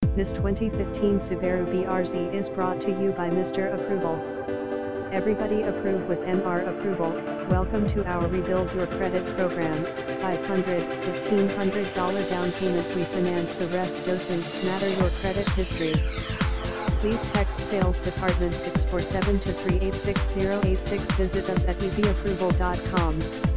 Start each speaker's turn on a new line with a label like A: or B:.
A: This 2015 Subaru BRZ is brought to you by Mr. Approval. Everybody approve with MR Approval. Welcome to our Rebuild Your Credit program. $1,500 down payment, we finance the rest, doesn't matter your credit history. Please text Sales Department 647 to 386086. Visit us at easyapproval.com.